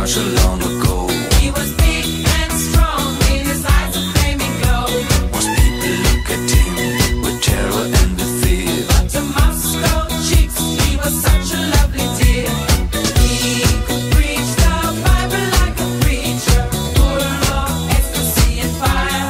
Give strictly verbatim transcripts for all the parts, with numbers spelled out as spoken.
Russia long ago. He was big and strong, in his eyes a flaming glow. Most people look at him with terror and with fear. But to Moscow chicks, he was such a lovely dear. He could preach the Bible like a preacher, full of ecstasy and fire.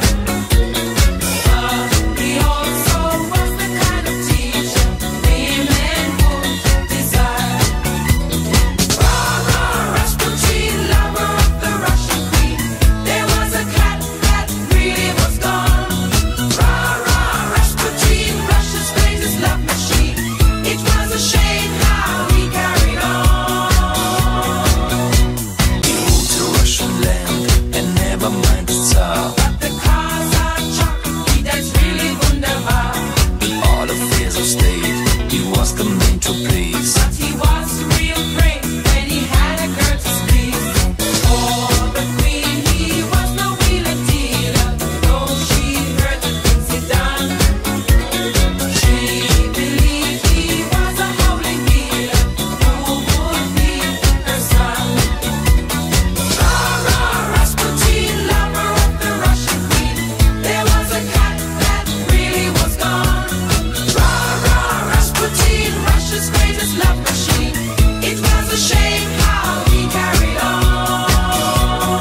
But he also was the kind of teacher women would desire. Rah, rah, Rasputin, lover of the Russian queen. There was a cat that really was gone. Rah, rah, Rasputin, Russia's greatest love machine. It was a shame how he carried on. He ruled the Russian land and never mind the Tsar. But the cars are chocolate, he danced really wunderbar. In all affairs of state, he was the man to please. But he was real great when he had a girl to squeeze. For the queen, he was no wheeler dealer, though she heard the things he done. She believed he was a holy healer who would be her son. Rah, rah, Rasputin, lover of the Russian queen. There was a cat that really was gone. Rah, rah, Rasputin, Russia's greatest love machine. It was a shame how he carried on.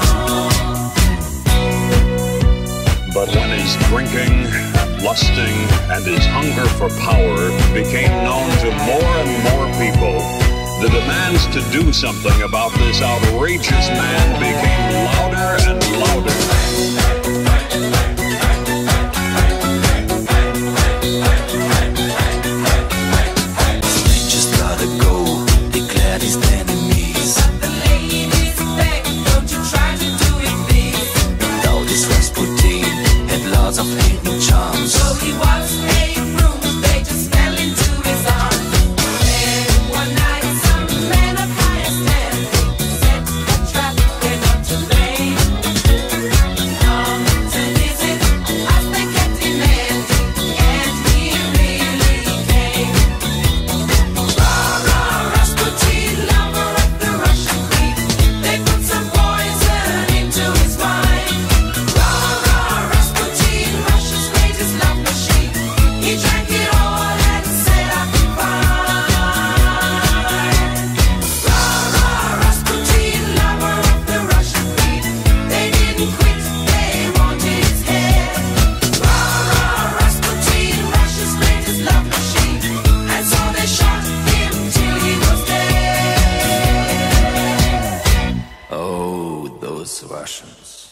But when his drinking, lusting, and his hunger for power became known to more and more people, the demands to do something about this outrageous man became louder and louder. Strangers gotta go, declared his enemies. The ladies beg, don't you try to do it, please. Now this Rasputin had lots of hidden charms. So he was a broom, they just fell into his arms. Then one night, some men of higher standing set a trap, they're not to blame. Come to visit us, they kept demanding, and he really came. Rah, rah, Rasputin, lover of the Russian queen. They put some poison into his wine. Rah, rah, Rasputin, Russia's greatest love machine. He drank it all and said, I'll be fine. Rah, rah, Rasputin, lover of the Russian queen. They didn't quit, they wanted his head. Rah, rah, Rasputin, Russia's greatest love machine. And so they shot him till he was dead. Oh, those Russians.